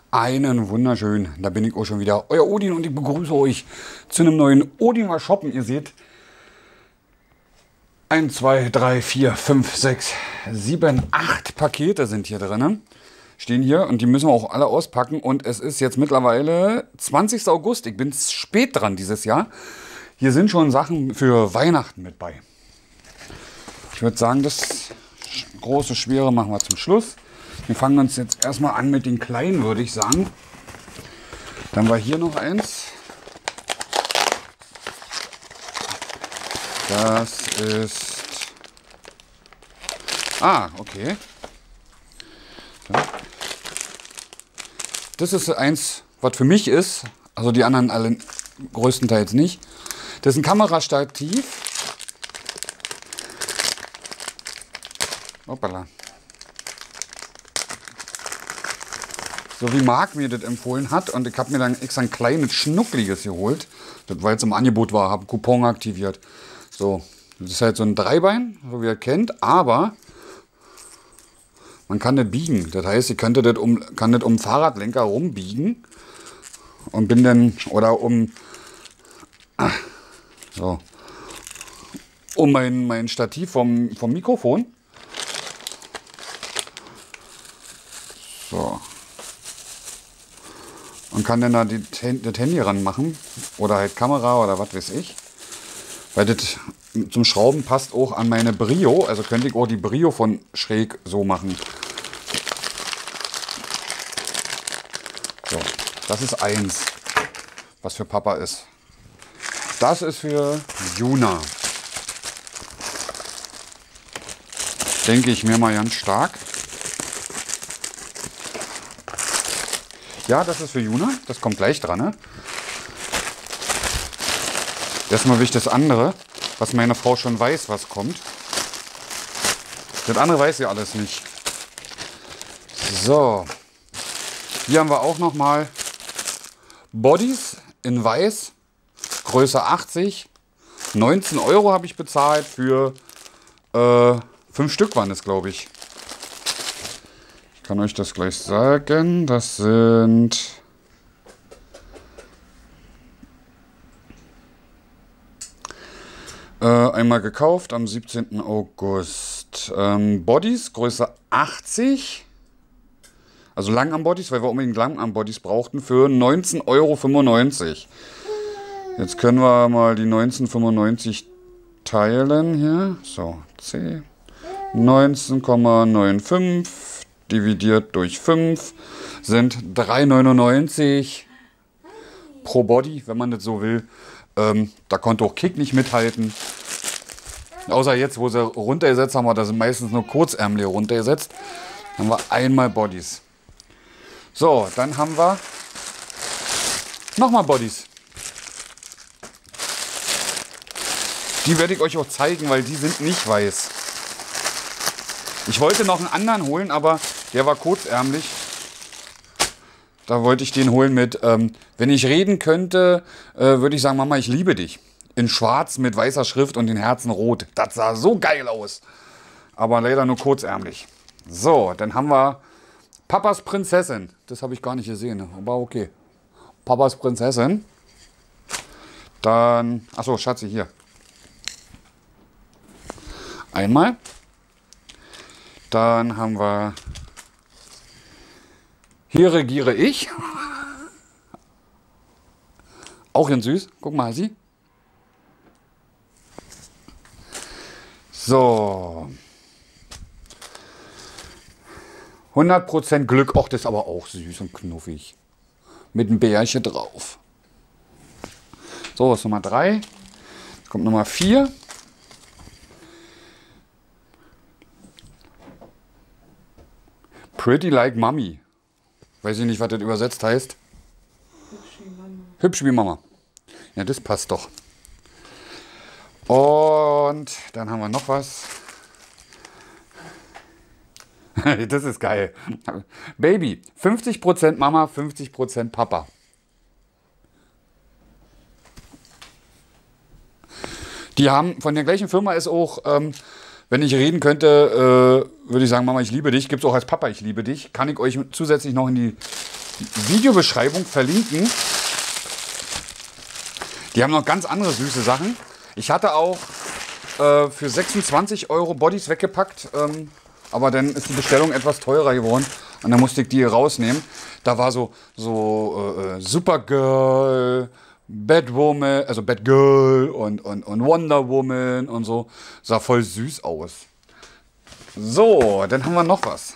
Einen wunderschönen, da bin ich auch schon wieder, euer Odin, und ich begrüße euch zu einem neuen Odin mal shoppen. Ihr seht, 1, 2, 3, 4, 5, 6, 7, 8 Pakete sind hier drin. Stehen hier und die müssen wir auch alle auspacken. Und es ist jetzt mittlerweile 20. August. Ich bin spät dran dieses Jahr. Hier sind schon Sachen für Weihnachten mit bei. Ich würde sagen, das große, schwere machen wir zum Schluss. Wir fangen uns jetzt erstmal an mit den kleinen, würde ich sagen. Dann war hier noch eins. Das ist... Ah, okay. Das ist eins, was für mich ist. Also die anderen alle größtenteils nicht. Das ist ein Kamerastativ. Hoppala. So wie Marc mir das empfohlen hat. Und ich habe mir dann extra ein kleines, schnuckliges geholt. Weil es im Angebot war, habe Coupon aktiviert. So, das ist halt so ein Dreibein, so wie ihr kennt. Aber man kann das biegen. Das heißt, ich könnte das kann das um Fahrradlenker rumbiegen. Und bin dann, oder um mein Stativ vom Mikrofon. So. Und kann dann da das Handy ranmachen. Oder halt Kamera oder was weiß ich. Weil das zum Schrauben passt auch an meine Brio. Also könnte ich auch die Brio von schräg so machen. So, das ist eins, was für Papa ist. Das ist für Juna. Denke ich mir mal ganz stark. Ja, das ist für Juna. Das kommt gleich dran. Ne? Erstmal will ich das andere, was meine Frau schon weiß, was kommt. Das andere weiß sie alles nicht. So. Hier haben wir auch noch mal Bodies in weiß. Größe 80. 19 Euro habe ich bezahlt für 5 Stück waren es, glaube ich. Ich kann euch das gleich sagen. Das sind... einmal gekauft am 17. August. Bodies, Größe 80. Also Langarm-Bodies, weil wir unbedingt Langarm-Bodies brauchten, für 19,95 Euro. Jetzt können wir mal die 19,95 teilen hier. So, C. 19,95 dividiert durch 5 sind 3,99 pro Body, wenn man das so will. Da konnte auch Kick nicht mithalten. Außer jetzt, wo sie runtergesetzt haben, da sind meistens nur Kurzärmel runtergesetzt. Dann haben wir einmal Bodies. So, dann haben wir nochmal Bodies. Die werde ich euch auch zeigen, weil die sind nicht weiß. Ich wollte noch einen anderen holen, aber der war kurzärmlich. Da wollte ich den holen mit, wenn ich reden könnte, würde ich sagen, Mama, ich liebe dich. In schwarz mit weißer Schrift und den Herzen rot. Das sah so geil aus. Aber leider nur kurzärmlich. So, dann haben wir Papas Prinzessin. Das habe ich gar nicht gesehen, aber okay. Papas Prinzessin. Dann, achso, Schatzi, hier. Einmal. Dann haben wir... Hier regiere ich. Auch ganz süß. Guck mal, sie. So. 100% Glück. Och, das ist aber auch süß und knuffig. Mit einem Bärchen drauf. So, das ist Nummer 3. Jetzt kommt Nummer 4. Pretty like Mommy. Weiß ich nicht, was das übersetzt heißt. Hübsch wie Mama. Hübsch wie Mama. Ja, das passt doch. Und dann haben wir noch was. Das ist geil. Baby. 50% Mama, 50% Papa. Die haben, von der gleichen Firma ist auch, wenn ich reden könnte, würde ich sagen, Mama, ich liebe dich. Gibt es auch als Papa, ich liebe dich. Kann ich euch zusätzlich noch in die Videobeschreibung verlinken. Die haben noch ganz andere süße Sachen. Ich hatte auch für 26 € Bodies weggepackt, aber dann ist die Bestellung etwas teurer geworden und dann musste ich die hier rausnehmen. Da war so Supergirl, Batwoman, also Batgirl und Wonder Woman und so. Sah voll süß aus. So, dann haben wir noch was.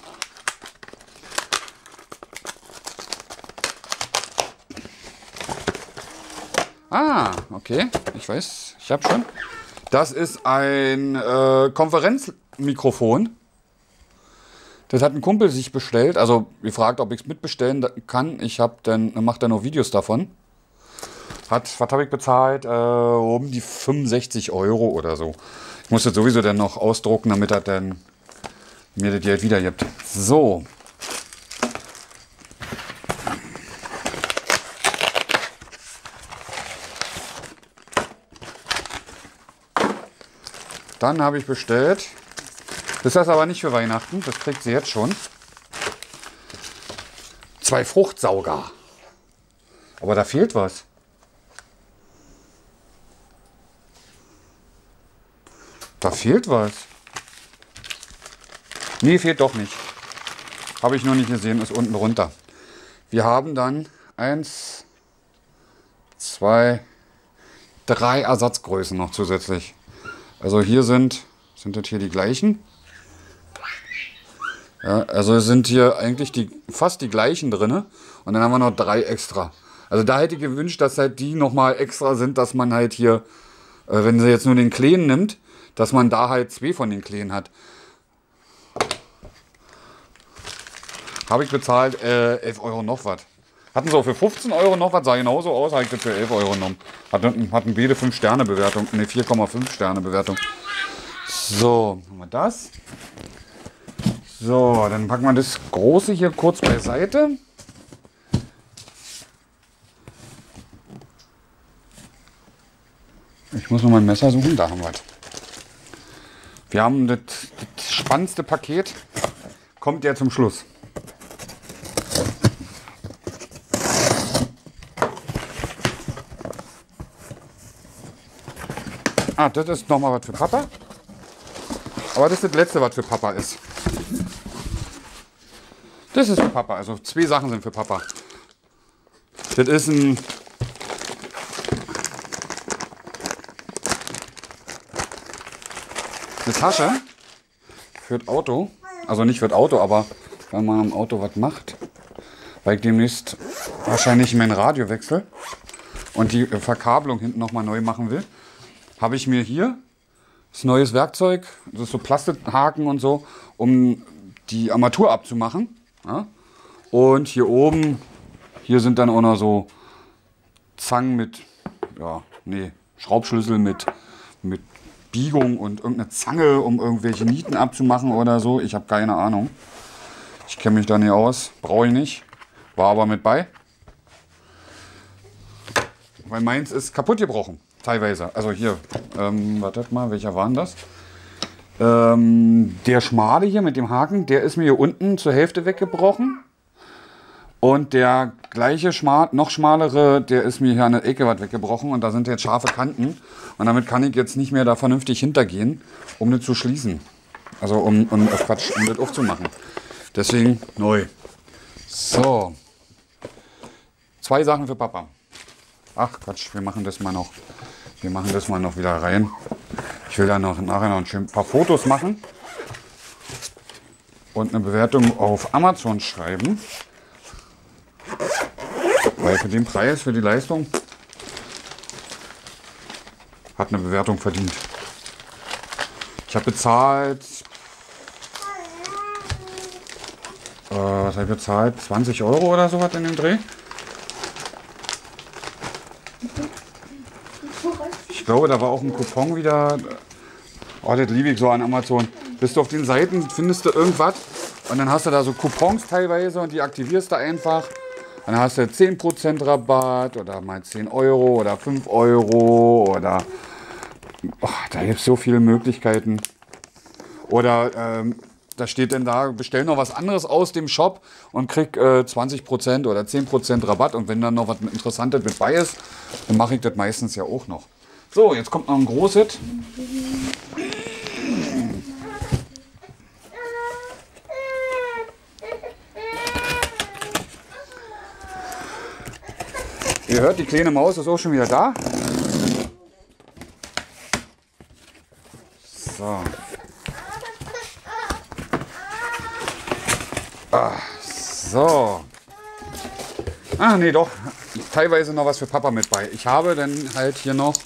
Ah, okay. Ich weiß, ich habe schon. Das ist ein Konferenzmikrofon. Das hat ein Kumpel sich bestellt. Also gefragt, ob ich es mitbestellen kann. Ich habe dann mache dann noch Videos davon. Was habe ich bezahlt? Um die 65 € oder so. Ich muss das sowieso dann noch ausdrucken, damit er dann mir das Geld wieder gibt. So. Dann habe ich bestellt. Das ist aber nicht für Weihnachten. Das kriegt sie jetzt schon. 2 Fruchtsauger. Aber da fehlt was. Da fehlt was. Nee, fehlt doch nicht. Habe ich noch nicht gesehen. Ist unten drunter. Wir haben dann 1, 2, 3 Ersatzgrößen noch zusätzlich. Also hier sind das hier die gleichen. Ja, also es sind hier eigentlich fast die gleichen drin. Und dann haben wir noch 3 extra. Also da hätte ich gewünscht, dass halt die nochmal extra sind, dass man halt hier, wenn sie jetzt nur den Kleinen nimmt, dass man da halt 2 von den Kleinen hat. Habe ich bezahlt 11 € noch was. Hatten sie auch für 15 € noch was, sah genauso aus, habe ich das für 11 € genommen. Hatten beide 5-Sterne-Bewertung, ne 4,5-Sterne-Bewertung. So, haben wir das. So, dann packen wir das Große hier kurz beiseite. Ich muss noch mein Messer suchen, da haben wir es. Wir haben das spannendste Paket, kommt ja zum Schluss. Ah, das ist nochmal was für Papa. Aber das ist das letzte, was für Papa ist. Das ist für Papa, also 2 Sachen sind für Papa. Das ist eine Tasche für das Auto. Also nicht für das Auto, aber wenn man am Auto was macht. Weil ich demnächst wahrscheinlich mein Radio wechsle und die Verkabelung hinten nochmal neu machen will, habe ich mir hier das neues Werkzeug, das ist so Plastikhaken und so, um die Armatur abzumachen. Ja? Und hier oben, hier sind dann auch noch so Zangen mit, ja, nee, Schraubschlüssel mit Biegung und irgendeine Zange, um irgendwelche Nieten abzumachen oder so. Ich habe keine Ahnung. Ich kenne mich da nicht aus, brauche ich nicht. War aber mit bei. Weil meins ist kaputt gebrochen. Teilweise. Also hier, wartet mal, welcher war denn das? Der schmale hier mit dem Haken, der ist mir hier unten zur Hälfte weggebrochen. Und der gleiche, noch schmalere, der ist mir hier an der Ecke was weggebrochen. Und da sind jetzt scharfe Kanten. Und damit kann ich jetzt nicht mehr da vernünftig hintergehen, um das zu schließen. Also um das aufzumachen. Deswegen neu. So. 2 Sachen für Papa. Ach Quatsch, wir machen das mal noch. Wir machen das mal noch wieder rein. Ich will dann nachher noch ein paar Fotos machen und eine Bewertung auf Amazon schreiben. Weil für den Preis, für die Leistung, hat eine Bewertung verdient. Ich habe bezahlt, was habe ich bezahlt? 20 € oder sowas in dem Dreh. Ich glaube, da war auch ein Coupon wieder. Oh, das liebe ich so an Amazon. Bist du auf den Seiten, findest du irgendwas und dann hast du da so Coupons teilweise und die aktivierst du einfach. Dann hast du 10% Rabatt oder mal 10 € oder 5 € oder da gibt es so viele Möglichkeiten. Oder Da steht dann da, bestell noch was anderes aus dem Shop und krieg 20% oder 10% Rabatt. Und wenn dann noch was Interessantes mit bei ist, dann mache ich das meistens ja auch noch. So, jetzt kommt noch ein großes. Ihr hört, die kleine Maus ist auch schon wieder da. So. So. Ah, nee, doch. Teilweise noch was für Papa mit bei. Ich habe dann halt hier noch...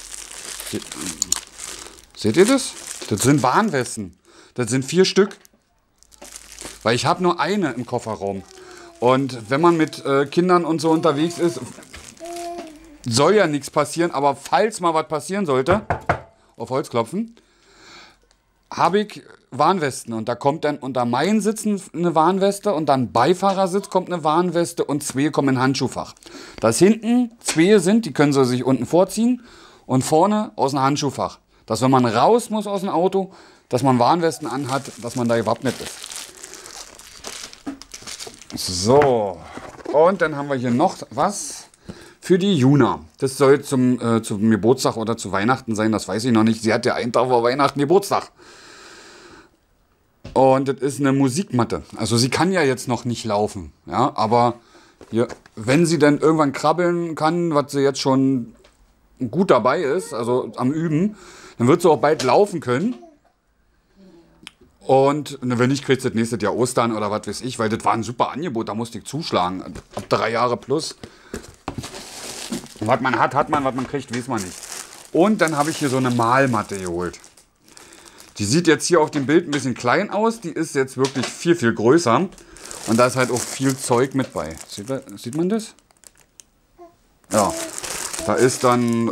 Seht ihr das? Das sind Warnwesten. Das sind 4 Stück. Weil ich habe nur eine im Kofferraum. Und wenn man mit Kindern und so unterwegs ist, soll ja nichts passieren. Aber falls mal was passieren sollte, auf Holz klopfen, habe ich Warnwesten. Und da kommt dann unter meinen Sitzen eine Warnweste und dann Beifahrersitz kommt eine Warnweste und 2 kommen in Handschuhfach. Das hinten 2 sind, die können sie sich unten vorziehen und vorne aus dem Handschuhfach. Dass wenn man raus muss aus dem Auto, dass man Warnwesten anhat, dass man da gewappnet ist. So, und dann haben wir hier noch was für die Juna. Das soll zum Geburtstag oder zu Weihnachten sein, das weiß ich noch nicht. Sie hat ja einen Tag vor Weihnachten Geburtstag. Und das ist eine Musikmatte. Also sie kann ja jetzt noch nicht laufen, ja, aber hier, wenn sie dann irgendwann krabbeln kann, was sie jetzt schon gut dabei ist, also am Üben, dann wird sie auch bald laufen können. Und wenn nicht, kriegt sie das nächstes Jahr Ostern oder was weiß ich, weil das war ein super Angebot, da musste ich zuschlagen. Ab 3 Jahre plus. Was man hat, hat man, was man kriegt, weiß man nicht. Und dann habe ich hier so eine Malmatte geholt. Die sieht jetzt hier auf dem Bild ein bisschen klein aus, die ist jetzt wirklich viel, viel größer. Und da ist halt auch viel Zeug mit bei. Sieht man das? Ja, da ist dann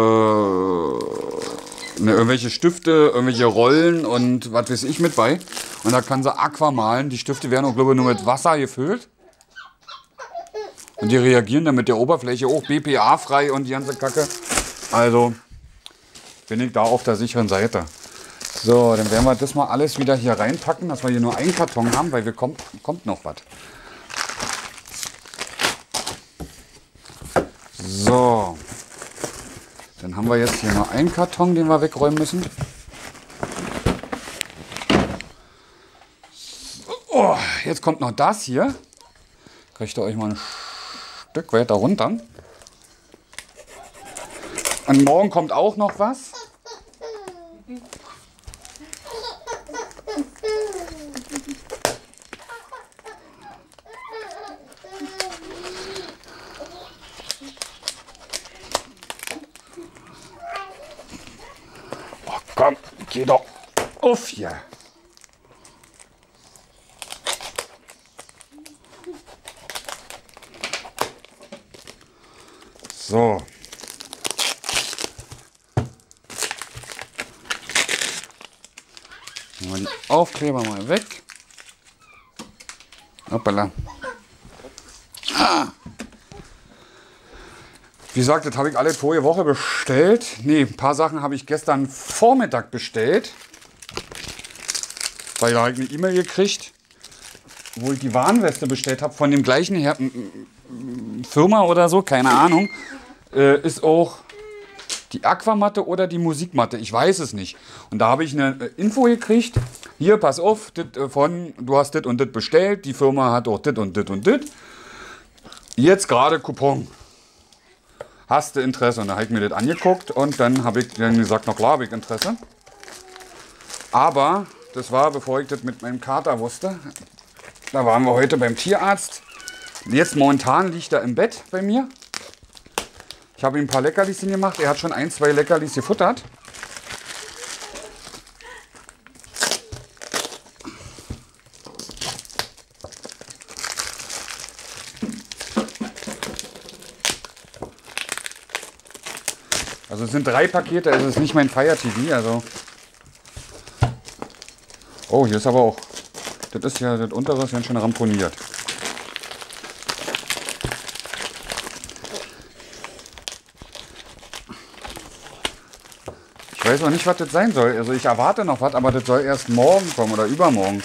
irgendwelche Stifte, irgendwelche Rollen und was weiß ich mit bei. Und da kann sie Aqua malen. Die Stifte werden auch, glaube ich, nur mit Wasser gefüllt. Und die reagieren dann mit der Oberfläche auch BPA-frei und die ganze Kacke. Also bin ich da auf der sicheren Seite. So, dann werden wir das mal alles wieder hier reinpacken, dass wir hier nur einen Karton haben, weil kommt noch was. So. Dann haben wir jetzt hier noch einen Karton, den wir wegräumen müssen. Oh, jetzt kommt noch das hier. Kriegt ihr euch mal ein Stück weiter runter. Und morgen kommt auch noch was. Oh, komm, geh doch auf hier. So. Nehmen wir die Aufkleber mal weg. Hoppala. Wie gesagt, das habe ich alle vorige Woche bestellt. Ne, ein paar Sachen habe ich gestern Vormittag bestellt. Weil da habe ich eine E-Mail gekriegt, wo ich die Warnweste bestellt habe von dem gleichen Firma oder so, keine Ahnung. Ist auch die Aquamatte oder die Musikmatte, ich weiß es nicht. Und da habe ich eine Info gekriegt, hier, pass auf, du hast das und das bestellt, die Firma hat auch das und das und das. Jetzt gerade Coupon. Hast du Interesse? Und da habe ich mir das angeguckt und dann habe ich dann gesagt, na klar habe ich Interesse. Aber das war, bevor ich das mit meinem Kater wusste. Da waren wir heute beim Tierarzt. Jetzt momentan liegt er im Bett bei mir. Ich habe ihm ein paar Leckerlis gemacht. Er hat schon 1, 2 Leckerlis gefuttert. Also es sind 3 Pakete, es ist nicht mein Fire TV, also. Oh, hier ist aber auch. Das ist ja, das untere ist ganz schön ramponiert. Ich weiß noch nicht, was das sein soll. Also ich erwarte noch was, aber das soll erst morgen kommen oder übermorgen.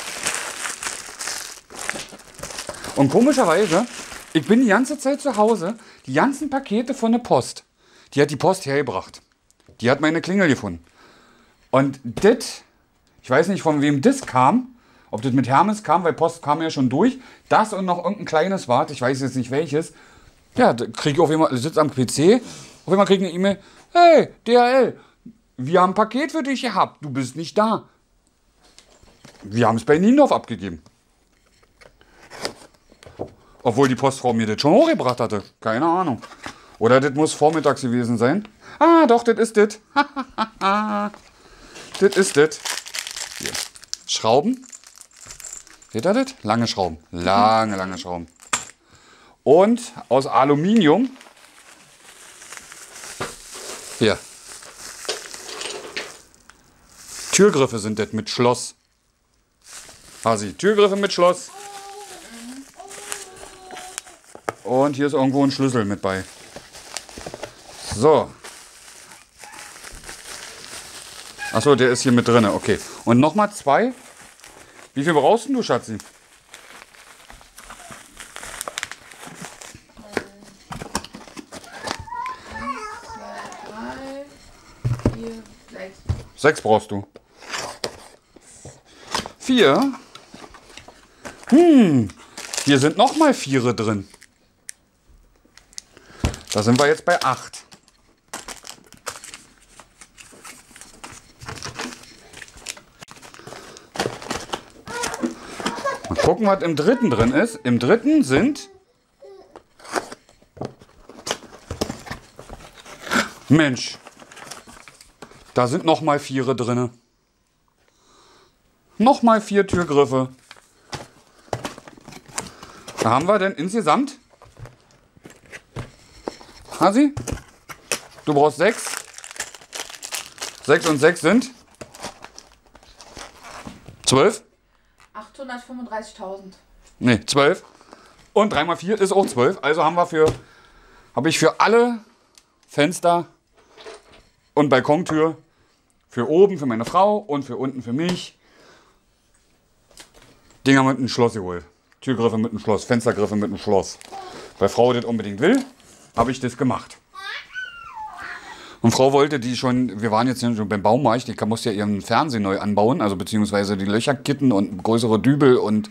Und komischerweise, ich bin die ganze Zeit zu Hause, die ganzen Pakete von der Post, die hat die Post hergebracht. Die hat meine Klingel gefunden. Und das, ich weiß nicht, von wem das kam, ob das mit Hermes kam, weil Post kam ja schon durch. Das und noch irgendein kleines Wart, ich weiß jetzt nicht welches. Ja, da kriege ich auf einmal, sitze am PC, auf einmal kriege ich eine E-Mail, hey, DHL, wir haben ein Paket für dich gehabt, du bist nicht da. Wir haben es bei Niendorf abgegeben. Obwohl die Postfrau mir das schon hochgebracht hatte. Keine Ahnung. Oder das muss vormittags gewesen sein. Ah, doch, das ist das. Das ist das. Hier. Schrauben. Seht ihr das? Lange Schrauben. Lange Schrauben. Und aus Aluminium. Hier. Türgriffe sind das mit Schloss. Hasi, Türgriffe mit Schloss. Und hier ist irgendwo ein Schlüssel mit bei. So. Achso, der ist hier mit drin. Okay. Und nochmal 2. Wie viel brauchst du, Schatzi? 6 brauchst du. 4. Hier sind nochmal 4 drin. Da sind wir jetzt bei 8. Mal gucken, was im dritten drin ist. Im dritten sind... Mensch. Da sind nochmal 4 drin. Nochmal 4 Türgriffe. Da haben wir denn insgesamt... Hasi, du brauchst 6. 6 und 6 sind 12. 835.000. Ne, 12. Und 3 mal 4 ist auch 12. Also habe ich für alle Fenster und Balkontür, für oben für meine Frau und für unten für mich, Dinger mit einem Schloss geholt. Türgriffe mit einem Schloss, Fenstergriffe mit einem Schloss. Weil Frau das unbedingt will, habe ich das gemacht. Und Frau wollte die schon, wir waren jetzt schon beim Baumarkt, die musste ja ihren Fernseher neu anbauen, also beziehungsweise die Löcher kitten und größere Dübel und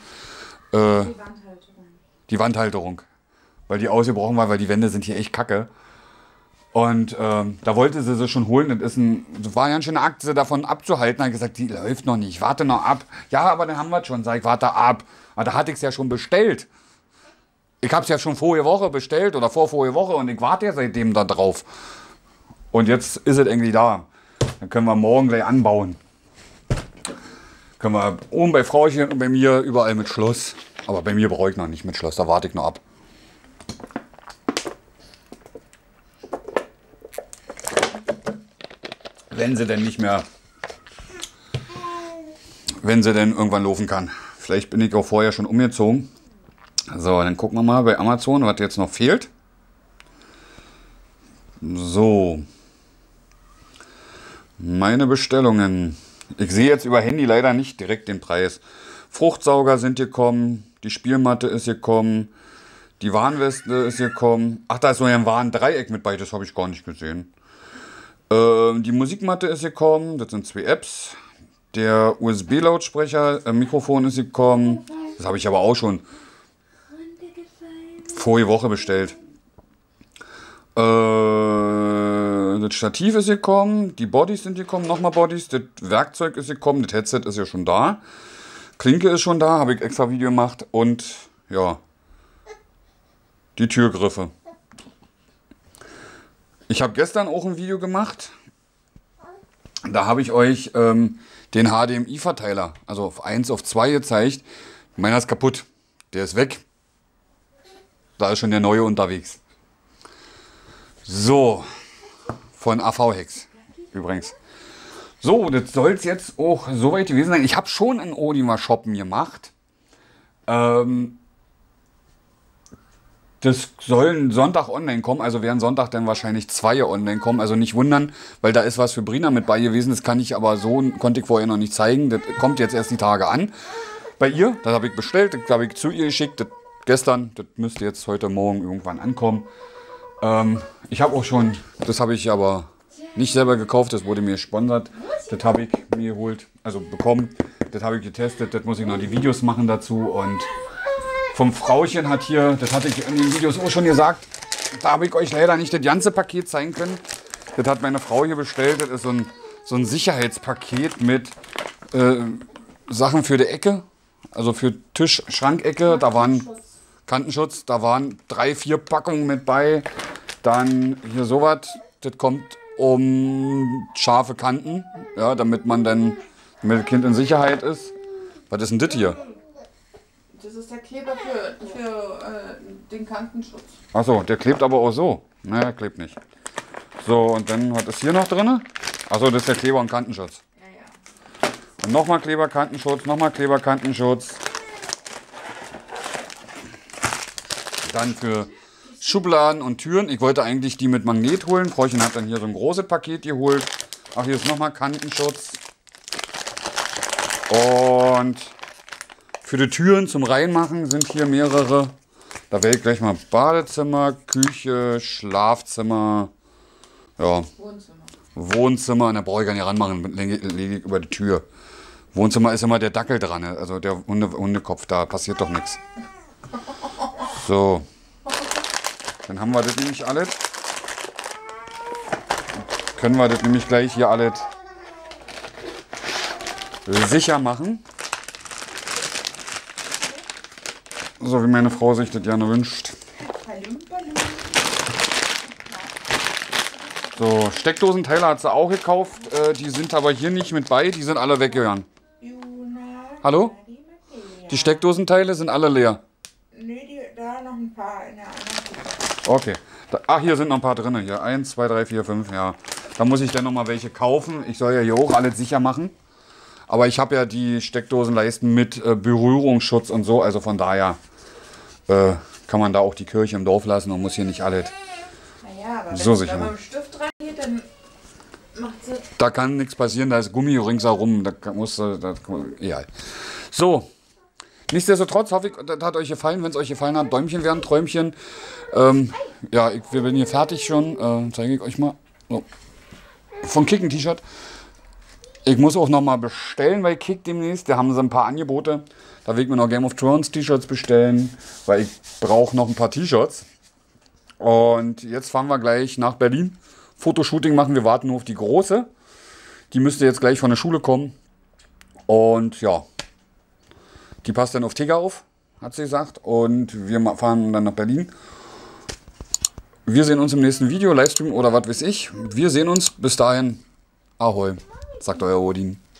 die Wandhalterung. Weil die ausgebrochen war, weil die Wände sind hier echt kacke. Und da wollte sie schon holen. Das war ja schon eine Akte davon abzuhalten. Hat gesagt, die läuft noch nicht, warte noch ab. Ja, aber dann haben wir es schon. Sag ich, warte ab. Aber da hatte ich es ja schon bestellt. Ich habe es ja schon vorige Woche bestellt oder vorige Woche und ich warte ja seitdem da drauf. Und jetzt ist es irgendwie da. Dann können wir morgen gleich anbauen. Können wir oben bei Frauchen und bei mir überall mit Schloss. Aber bei mir brauche ich noch nicht mit Schloss, da warte ich noch ab. Wenn sie denn nicht mehr, wenn sie denn irgendwann laufen kann. Vielleicht bin ich auch vorher schon umgezogen. So, dann gucken wir mal bei Amazon, was jetzt noch fehlt. So. Meine Bestellungen. Ich sehe jetzt über Handy leider nicht direkt den Preis. Fruchtsauger sind gekommen, die Spielmatte ist gekommen, die Warnweste ist gekommen. Ach, da ist so ein Warndreieck mit bei, das habe ich gar nicht gesehen. Die Musikmatte ist gekommen, das sind 2 Apps. Der USB-Lautsprecher, Mikrofon ist gekommen. Das habe ich aber auch schon vorige Woche bestellt. Das Stativ ist gekommen, die Bodies sind gekommen, nochmal Bodies, das Werkzeug ist gekommen, das Headset ist ja schon da. Klinke ist schon da, habe ich extra Video gemacht und ja, die Türgriffe. Ich habe gestern auch ein Video gemacht, da habe ich euch den HDMI-Verteiler, also auf 1 auf 2 gezeigt. Meiner ist kaputt, der ist weg. Da ist schon der neue unterwegs. So, von AV-Hex übrigens. So, das soll es jetzt auch soweit gewesen sein. Ich habe schon ein Oldtimer Shoppen gemacht. Das sollen Sonntag online kommen, also werden Sonntag dann wahrscheinlich 2 online kommen. Also nicht wundern, weil da ist was für Brina mit bei gewesen. Das kann ich aber so, konnte ich vorher noch nicht zeigen. Das kommt jetzt erst die Tage an. Bei ihr, das habe ich bestellt, das habe ich zu ihr geschickt. Das gestern, das müsste jetzt heute Morgen irgendwann ankommen. Ich habe auch schon, das habe ich aber nicht selber gekauft, das wurde mir gesponsert. Das habe ich mir geholt, also bekommen. Das habe ich getestet, das muss ich noch die Videos machen dazu. Und vom Frauchen hat hier, das hatte ich in den Videos auch schon gesagt, da habe ich euch leider nicht das ganze Paket zeigen können. Das hat meine Frau hier bestellt, das ist so ein Sicherheitspaket mit Sachen für die Ecke, also für Tisch, Schrankecke, da waren Kantenschutz, da waren 3, 4 Packungen mit bei. Dann hier sowas, das kommt um scharfe Kanten, ja, damit man dann, damit das Kind in Sicherheit ist. Was ist denn das hier? Das ist der Kleber für den Kantenschutz. Achso, der klebt aber auch so. Ne, der klebt nicht. So, und dann, was ist hier noch drin? Achso, das ist der Kleber und Kantenschutz. Ja, ja. Und nochmal Kleber, Kantenschutz, nochmal Kleber, Kantenschutz. Dann für Schubladen und Türen. Ich wollte eigentlich die mit Magnet holen. Frauchen hat dann hier so ein großes Paket geholt. Ach, hier ist nochmal Kantenschutz. Und für die Türen zum Reinmachen sind hier mehrere. Da werde ich gleich mal Badezimmer, Küche, Schlafzimmer, ja, Wohnzimmer. Und da brauche ich gar nicht ranmachen, lege ich über die Tür. Wohnzimmer ist immer der Dackel dran, also der Hundekopf, da passiert doch nichts. So, dann haben wir das nämlich alles. Können wir das nämlich gleich hier alles sicher machen. So wie meine Frau sich das gerne wünscht. So, Steckdosenteile hat sie auch gekauft. Die sind aber hier nicht mit bei. Die sind alle weggegangen. Hallo? Die Steckdosenteile sind alle leer. Nee, da noch ein paar in der anderen Tüte. Okay. Ach, hier sind noch ein paar drin. Hier 1, 2, 3, 4, 5. Ja. Da muss ich dann noch mal welche kaufen. Ich soll ja hier auch alles sicher machen. Aber ich habe ja die Steckdosenleisten mit Berührungsschutz und so. Also von daher kann man da auch die Kirche im Dorf lassen und muss hier nicht alles Naja, aber so wenn sicher man machen. mit dem Stift dran geht, dann macht sie. Da kann nichts passieren, da ist Gummi ringsherum. Egal. So, nichtsdestotrotz hoffe ich, das hat euch gefallen. Wenn es euch gefallen hat, Däumchen werden Träumchen. Ja, wir sind hier fertig schon. Zeige ich euch mal. So. Von Kick ein T-Shirt. Ich muss auch noch mal bestellen bei Kick demnächst. Da haben sie ein paar Angebote. Da will ich mir noch Game of Thrones T-Shirts bestellen, weil ich brauche noch ein paar T-Shirts. Und jetzt fahren wir gleich nach Berlin. Fotoshooting machen, wir warten nur auf die Große. Die müsste jetzt gleich von der Schule kommen. Und ja, die passt dann auf Tigger auf, hat sie gesagt. Und wir fahren dann nach Berlin. Wir sehen uns im nächsten Video, Livestream oder was weiß ich. Wir sehen uns. Bis dahin. Ahoi, sagt euer Odin.